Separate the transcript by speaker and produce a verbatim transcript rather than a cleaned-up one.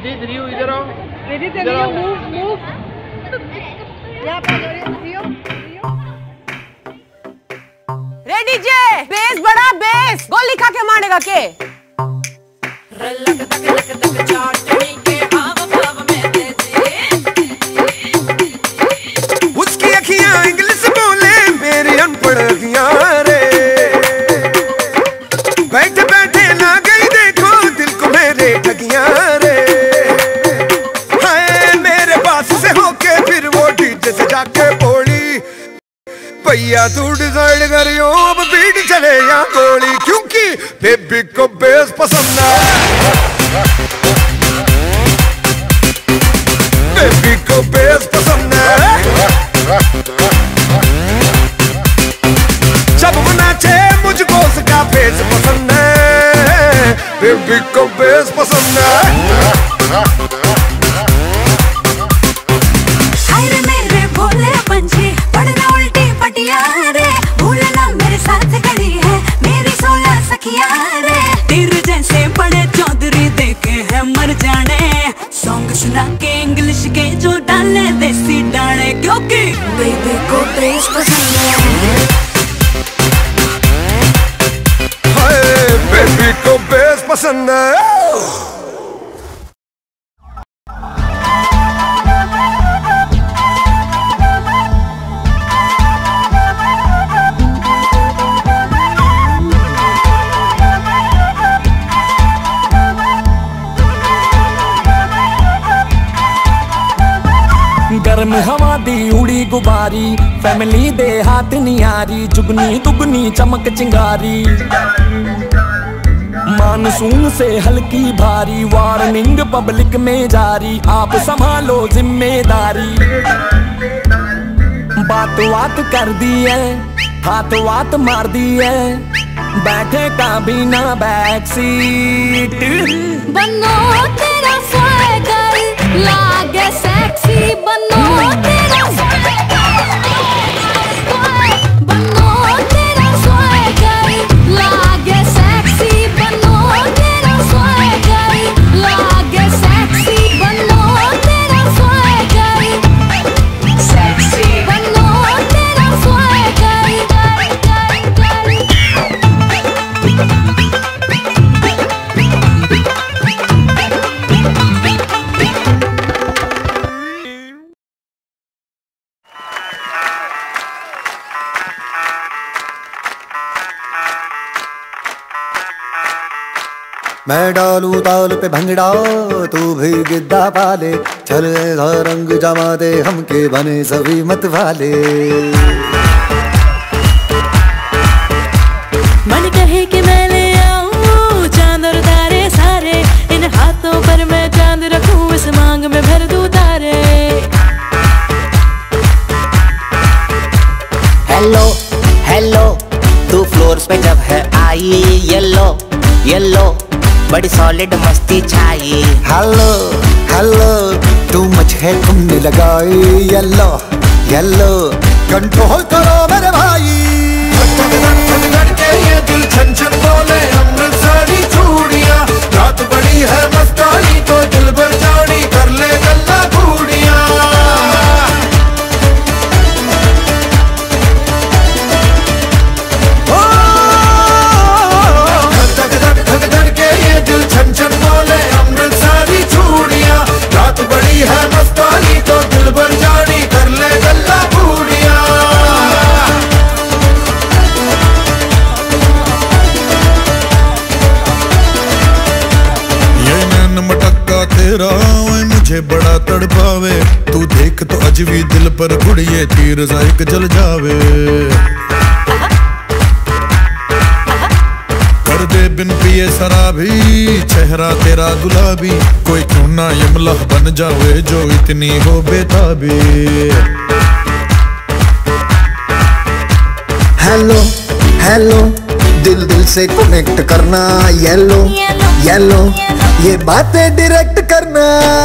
Speaker 1: रियो इधर आओ।
Speaker 2: इधर आओ। Move move. यहाँ पे रियो रियो।
Speaker 3: रेडी जे बेस बड़ा बेस गोली खा के मारेगा के रलक तक लक तक चाटनी के हाव भाव में तेजे
Speaker 4: उसकी अखियां इंग्लिश बोले मेरी अनपढ़ अखियां रे बैठे बैठे ना गई देखो दिल को मेरे ठगियां रे हाय मेरे पास से होके फिर वो डीजे से जाके बोली भैया तू डिसाइड करियो अब बीट चले या गोली क्योंकि बेबी को बेस पसंद है बेबी को बेस पसंद है जब वो नाचे मुझको उसका बेस पसंद है बेबी को बेस पसंद है
Speaker 5: अरे मेरे भोले पंछी पढ़ना उल्टी पटिया रे भूलना मेरे साथ खड़ी है मेरी सोलह सखिया रे तीर जैसे बड़े चौधरी देखे हैं मर जाने सॉन्ग सुना के इंग्लिश के जो डाले देसी डाले क्योंकि बेबी को बेस पसंद है
Speaker 4: हाय बेबी को बेस पसंद है
Speaker 6: गर्म हवा दी उड़ी गुबारी फैमिली दे हाथ नियारी जुगनी दुगनी चमक चिंगारी मानसून से हल्की भारी वार्निंग पब्लिक में जारी आप संभालो जिम्मेदारी बात बात कर दी है हाथ वात मार दी है बैठे का बिना बैक सीट
Speaker 5: बनो तेरा स्वागर लागे सेक्सी बनो तेरा स्वागर बनो तेरा स्वागर लागे सेक्सी बनो तेरा स्वागर लागे सेक्सी बनो तेरा स्वागर सेक्सी बनो तेरा स्वागर
Speaker 7: मैं डालू ताल पे भंगड़ा तू भी गिद्दा पाले चल ऐसा रंग जमा दे हमके बने सभी मत वाले
Speaker 5: मन कहे कि मैं ले आऊं चांद और तारे सारे इन हाथों पर मैं चांद रखूं इस मांग में भर दूं तारे
Speaker 8: हेलो हेलो तू फ्लोर पे जब है आई येलो येलो बड़ी सॉलिड मस्ती छाई
Speaker 7: हेलो हेलो तू मच है तुमने लगाई येलो येलो कंट्रोल करो मेरे भाई
Speaker 4: ये दिल छन छन बोले अमृतसरी चूड़ियां रात बड़ी है मस्तानी तो दिल भर जानी कर ले गल्ला घूड़ियां धक धक धक धक के ये दिल छन छन बोले अमृतसरी चूड़ियां रात बड़ी है मस्तानी तो दिल भर जानी कर ले गल्ला घूड़ियां मटक्का तेरा मुझे बड़ा तड़पावे तू देख तो अजवी दिल पर गुड़िए तीर जायक जल जावे कर दे बिन पिए शराबी चेहरा तेरा गुलाबी कोई क्यों ना यमला बन जावे जो इतनी हो बेताबी
Speaker 7: हेलो हेलो दिल दिल से कनेक्ट करना येलो येलो ये बातें डायरेक्ट करना